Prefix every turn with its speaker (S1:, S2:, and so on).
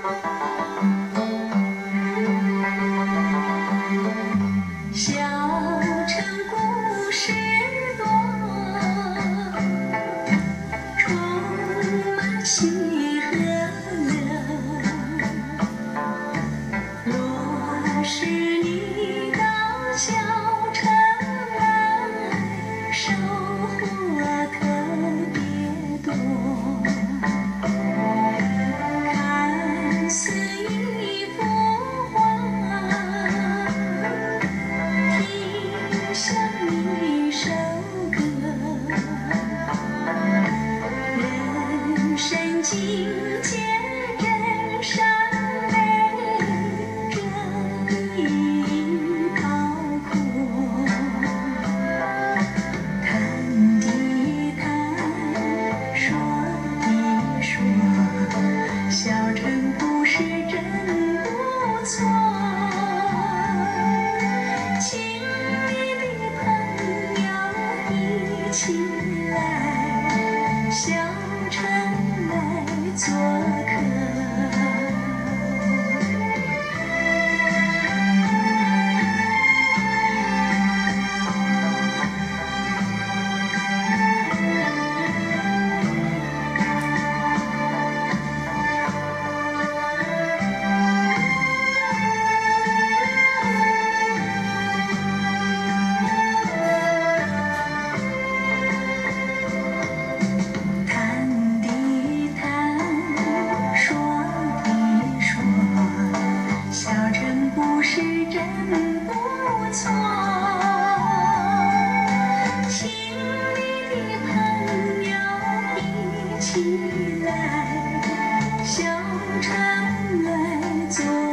S1: 小城故事多，充满喜和乐。若是你到小城来，收获特别多。看似一幅画，听像一首歌，人生境界真善美，这一pau阔。谈的谈，说的说，小城故事真不错。亲密的朋友一起来，小城来做客。谈的谈，说的说，小城故事真不错。亲密的朋友一起来，小城来做